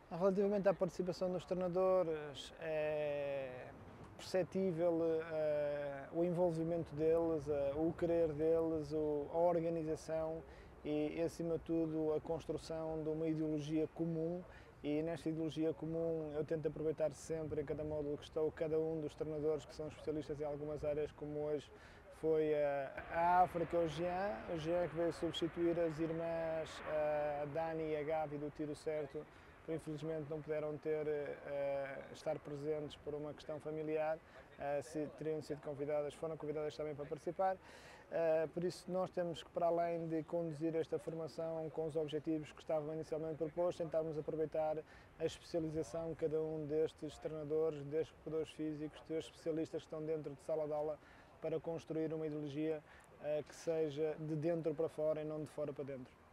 Relativamente à participação dos treinadores, é perceptível o envolvimento deles, o querer deles, a organização e, acima de tudo, a construção de uma ideologia comum. E nesta ideologia comum eu tento aproveitar sempre, em cada módulo que estou, cada um dos treinadores que são especialistas em algumas áreas, como hoje foi a África, o Jean que veio substituir as irmãs a Dani e a Gavi do Tiro Certo, que infelizmente não puderam estar presentes por uma questão familiar, se teriam sido convidadas, foram convidadas também para participar. Por isso nós temos que, para além de conduzir esta formação com os objetivos que estavam inicialmente propostos, tentarmos aproveitar a especialização de cada um destes treinadores, destes preparadores físicos, destes especialistas que estão dentro de sala de aula, para construir uma ideologia que seja de dentro para fora e não de fora para dentro.